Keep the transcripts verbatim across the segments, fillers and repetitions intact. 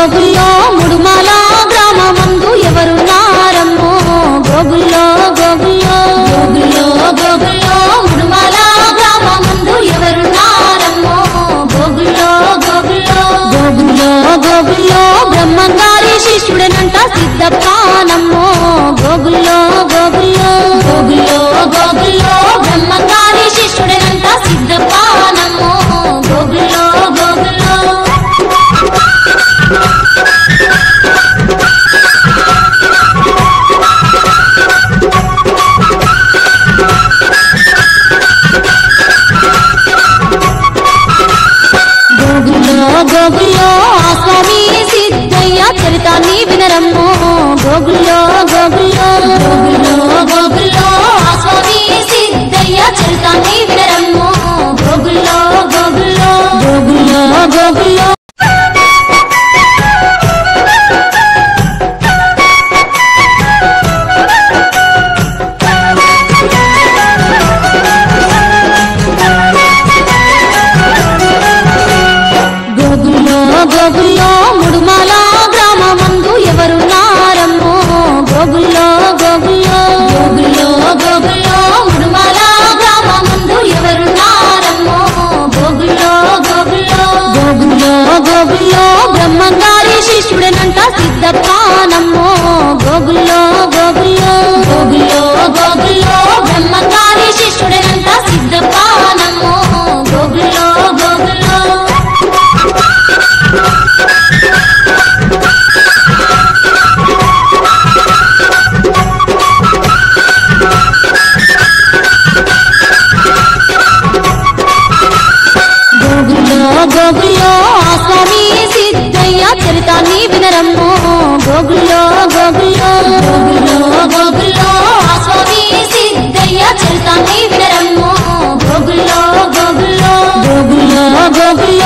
గోగుల్లో ముడుమాల గ్రామమందు ఎవరున్నారమ్మో గోగుల్లో గోగుల్లో గోగుల్లో గోగుల్లో ముడుమాల గ్రామమందు ఎవరున్నారమ్మో గోగుల్లో గోగుల్లో గోగుల్లో గోగుల్లో బ్రహ్మంగారి శిష్యుడనంట సిద్ధప్పనమ్మో గోగుల్లో గోగుల్లో గోగుల్లో గోగుల్లో బ్రహ్మంగారి శిష్యుడనంట సిద్ధప్పనమ్మో గోగుల్లో గోగుల్లో గోగుల్లో ఆ స్వామి సిద్ధయ్య చరితాన్ని వినరమ్మో గోగుల్లో గోగుల్లో గోగుల్లో గోగుల్లో ఆ స్వామి సిద్ధయ్య చరితాన్ని వినరమ్మో గోగుల్లో గోగుల్లో గోగుల్లో గోగుల్లో గోగుల్లో ముడుమాల గ్రామమందు ఎవరున్నారమ్మో గోగుల్లో గోగుల్లో గోగుల్లో గోగుల్లో ముడుమాల గ్రామమందు ఎవరున్నారమ్మో గోగుల్లో గోగుల్లో గోగుల్లో గోగుల్లో బ్రహ్మంగారి శిష్యుడనంట సిద్ధప్పనమ్మో గోగుల్లో గోగుల్లో గోగుల్లో గోగుల్లో బ్రహ్మంగారి శిష్యుడనంట సిద్ధప్పనమ్మో గోగుల్లో గోగుల్లో గోగుల్లో ఆ స్వామి సిద్ధయ్య చరితాన్ని వినరమ్మో గోగుల్లో గోగుల్లో గోగుల్లో గోగుల్లో ఆ స్వామి సిద్ధయ్య చరితాన్ని వినరమ్మో గోగుల్లో గోగుల్లో గోగుల్లో గోగుల్లో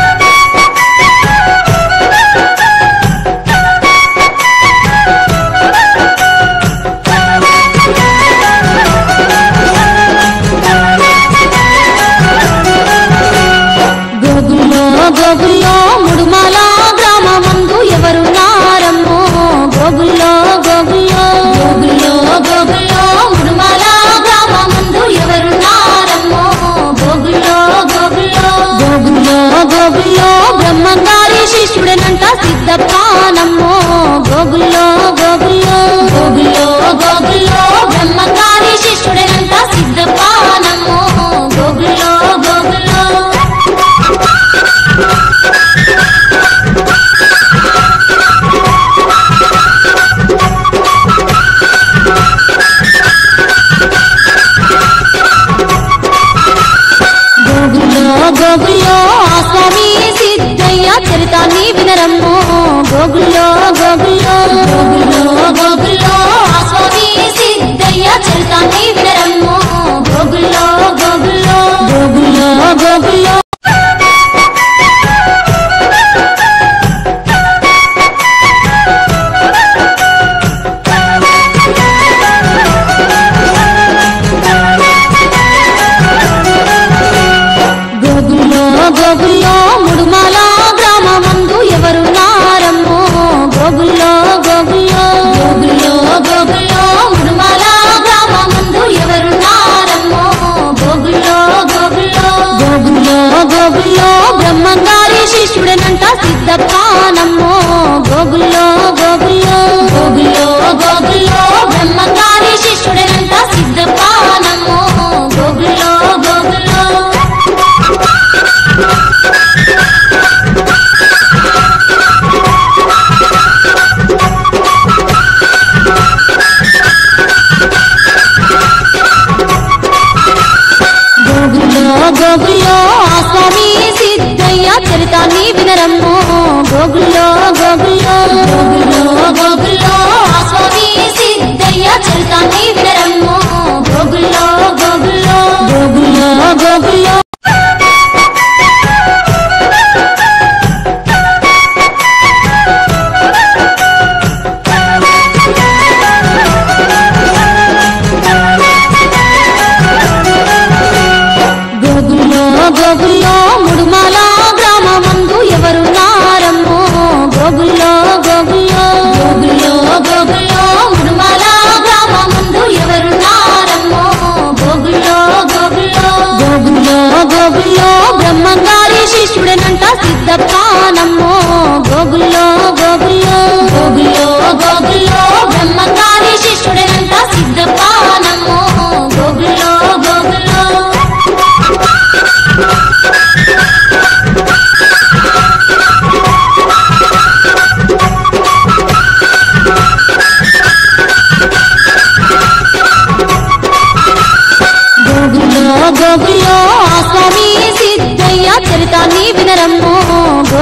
గోగుల్లో ముడుమాల గ్రామమందు ఎవరున్నారమ్మో గోగుల్లో గోగుల్లో గోగుల్లో గోగుల్లో ముడుమాల గ్రామమందు ఎవరున్నారమ్మో గోగుల్లో గోగుల్లో గోగుల్లో గోగుల్లో బ్రహ్మంగారి శిష్యుడనంట సిద్ధప్పనమ్మో గోగుల్లో గోగుల్లో గోగుల్లో గోగుల్లో బ్రహ్మంగారి శిష్యుడనంట సిద్ధప్పనమ్మో గోగుల్లో గోగుల్లో గోగుల్లో ఆ స్వామి సిద్ధయ్య చరితాన్ని వినరమ్మో గోగుల్లో గోగుల్లో గోగుల్లో గోగుల్లో ఆ స్వామి సిద్ధయ్య చరితాన్ని వినరమ్మో గోగుల్లో గోగుల్లో గోగుల్లో గోగుల్లో గోగుల్లో ముడుమాల గ్రామమందు ఎవరున్నారమ్మో గోగుల్లో గోగుల్లో గోగుల్లో గోగుల్లో ముడుమాల గ్రామమందు ఎవరున్నారమ్మో గోగుల్లో గోగుల్లో గోగుల్లో గోగుల్లో బ్రహ్మంగారి శిష్యుడనంట సిద్ధప్పనమ్మో గోగుల్లో గోగుల్లో గోగుల్లో గోగుల్లో బ్రహ్మంగారి శిష్యుడనంట సిద్ధప్పనమ్మో గోగుల్లో గోగుల్లో గోగుల్లో ఆ స్వామి సిద్ధయ్య చరితాన్ని వినరమ్మో గోగుల్లో గోగుల్లో గోగుల్లో గోగుల్లో ఆ స్వామి సిద్ధయ్య చరితాన్ని వినరమ్మో గోగుల్లో గోగుల్లో గోగుల్లో గోగుల్లో గోగుల్లో ముడుమాల గ్రామమందు ఎవరున్నారమ్మో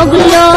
గోగుల్లో